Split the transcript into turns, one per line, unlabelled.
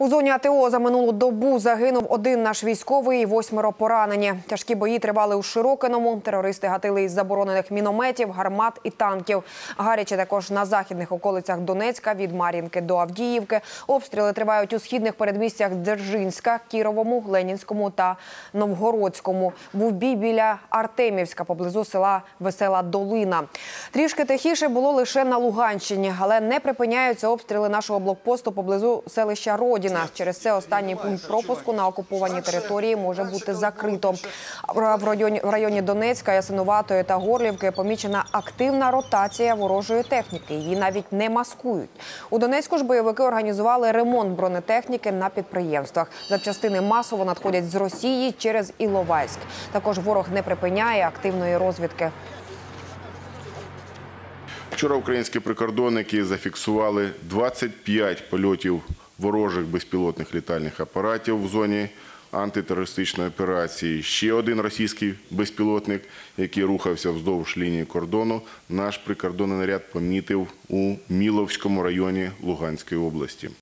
У зоні АТО за минулу добу загинув один наш військовий і 8 поранені. Тяжкі бої тривали у Широкиному. Терористи гатили із заборонених мінометів, гармат і танків. Гаряче також на західних околицях Донецька від Мар'їнки до Авдіївки. Обстріли тривають у східних передмістях Дзержинська, Кіровому, Ленінському та Новгородському. Був бій біля Артемівська, поблизу села Весела Долина. Трішки тихіше було лише на Луганщині, але не припиняються обстріли нашого блокпосту поблизу селища Родіна. Через це останній пункт пропуску на окупованій території може бути закрито. В районі Донецька, Ясинуватої та Горлівки помічена активна ротація ворожої техніки. Її навіть не маскують. У Донецьку ж бойовики організували ремонт бронетехніки на підприємствах. Запчастини масово надходять з Росії через Іловайськ. Також ворог не припиняє активної розвідки.
Вчора українські прикордонники зафіксували 25 польотів ворожих безпілотних літальних апаратів в зоні антитерористичної операції. Ще один російський безпілотник, який рухався вздовж лінії кордону, наш прикордонний наряд помітив у Міловському районі Луганської області.